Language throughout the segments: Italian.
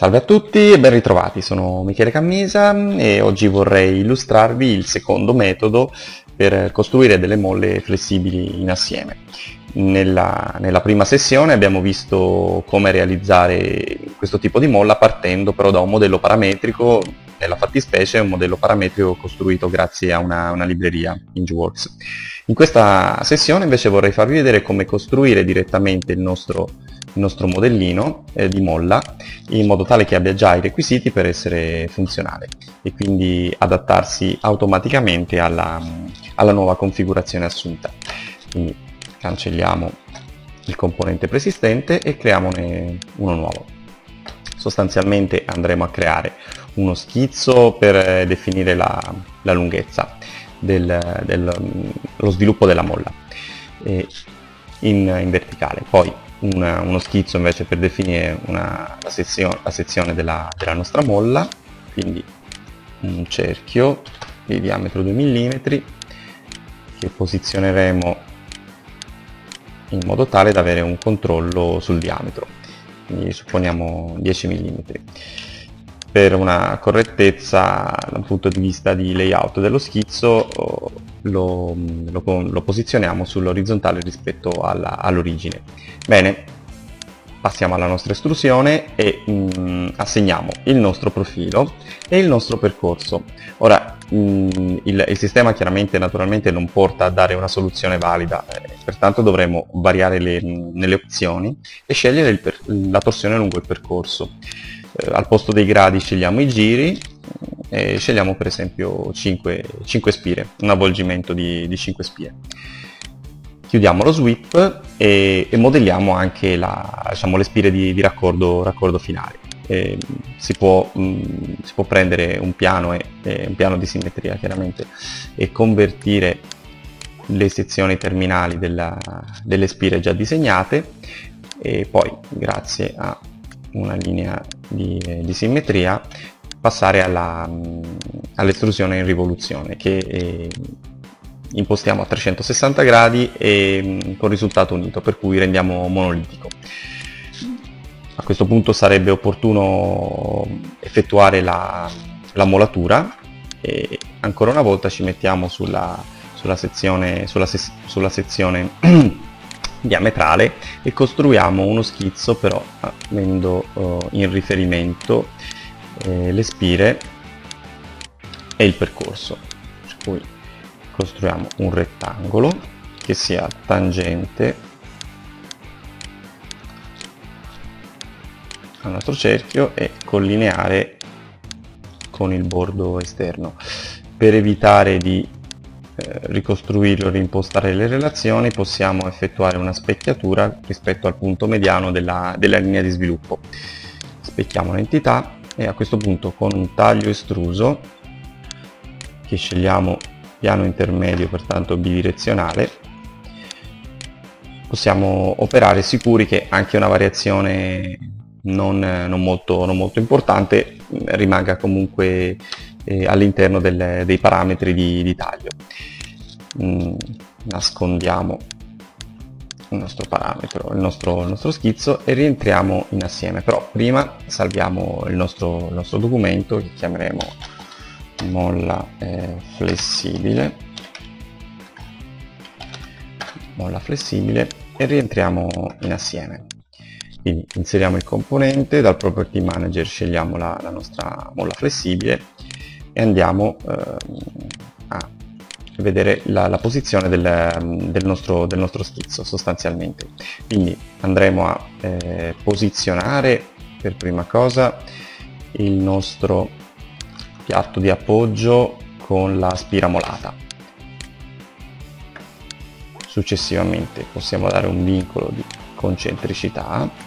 Salve a tutti e ben ritrovati, sono Michele Cammisa e oggi vorrei illustrarvi il secondo metodo per costruire delle molle flessibili in assieme. Nella prima sessione abbiamo visto come realizzare questo tipo di molla partendo però da un modello parametrico, nella fattispecie è un modello parametrico costruito grazie a una libreria, HingeWorks. In questa sessione invece vorrei farvi vedere come costruire direttamente il nostro modellino di molla in modo tale che abbia già i requisiti per essere funzionale e quindi adattarsi automaticamente alla nuova configurazione assunta. Quindi cancelliamo il componente preesistente e creiamone uno nuovo. Sostanzialmente andremo a creare uno schizzo per definire la lunghezza lo sviluppo della molla in verticale, poi uno schizzo invece per definire la sezione della nostra molla, quindi un cerchio di diametro 2 mm che posizioneremo in modo tale da avere un controllo sul diametro, quindi supponiamo 10 mm. Per una correttezza dal punto di vista di layout dello schizzo lo posizioniamo sull'orizzontale rispetto all'origine. Bene, passiamo alla nostra estrusione e assegniamo il nostro profilo e il nostro percorso. Ora il sistema naturalmente non porta a dare una soluzione valida, pertanto dovremo variare nelle opzioni e scegliere la torsione lungo il percorso. Al posto dei gradi scegliamo i giri e scegliamo per esempio 5 spire, un avvolgimento di 5 spire. Chiudiamo lo sweep e modelliamo anche le spire di raccordo finale. Si può prendere un piano di simmetria chiaramente e convertire le sezioni terminali delle spire già disegnate e poi grazie a una linea di simmetria passare all'estrusione in rivoluzione che impostiamo a 360 gradi e con risultato unito, per cui rendiamo monolitico. A questo punto sarebbe opportuno effettuare la molatura e ancora una volta ci mettiamo sulla sezione diametrale e costruiamo uno schizzo però avendo in riferimento le spire e il percorso, per cui costruiamo un rettangolo che sia tangente al nostro cerchio e collineare con il bordo esterno. Per evitare di ricostruire o reimpostare le relazioni possiamo effettuare una specchiatura rispetto al punto mediano della linea di sviluppo. Specchiamo l'entità e a questo punto con un taglio estruso, che scegliamo piano intermedio pertanto bidirezionale, possiamo operare sicuri che anche una variazione non molto importante rimanga comunque all'interno dei parametri di taglio. Nascondiamo il nostro parametro, il nostro schizzo e rientriamo in assieme, però prima salviamo il nostro documento che chiameremo molla flessibile e rientriamo in assieme. Quindi inseriamo il componente, dal Property Manager scegliamo la nostra molla flessibile e andiamo a vedere la posizione del nostro schizzo sostanzialmente. Quindi andremo a posizionare per prima cosa il nostro piatto di appoggio con la spira molata. Successivamente possiamo dare un vincolo di concentricità.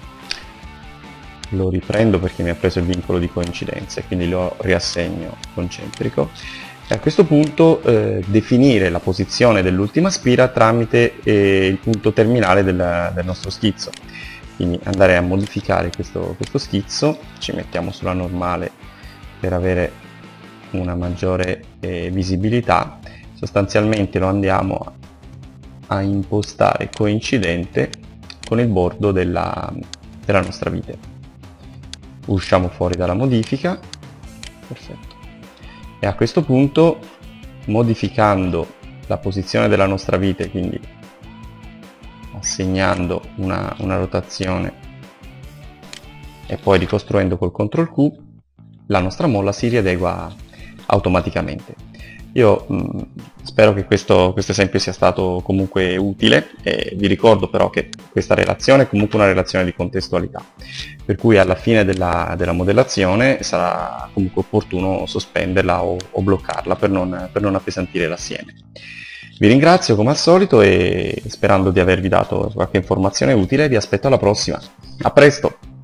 Lo riprendo perché mi ha preso il vincolo di coincidenza e quindi lo riassegno concentrico e a questo punto definire la posizione dell'ultima spira tramite il punto terminale del nostro schizzo. Quindi andare a modificare questo schizzo, ci mettiamo sulla normale per avere una maggiore visibilità. Sostanzialmente lo andiamo a impostare coincidente con il bordo della nostra vite. usciamo fuori dalla modifica, perfetto, e a questo punto, modificando la posizione della nostra vite, quindi assegnando una rotazione e poi ricostruendo col CTRL Q, la nostra molla si riadegua automaticamente. Io spero che questo esempio sia stato comunque utile, e vi ricordo però che questa relazione è comunque una relazione di contestualità, per cui alla fine della modellazione sarà comunque opportuno sospenderla o bloccarla per non appesantire l'assieme. Vi ringrazio come al solito e, sperando di avervi dato qualche informazione utile, vi aspetto alla prossima. A presto!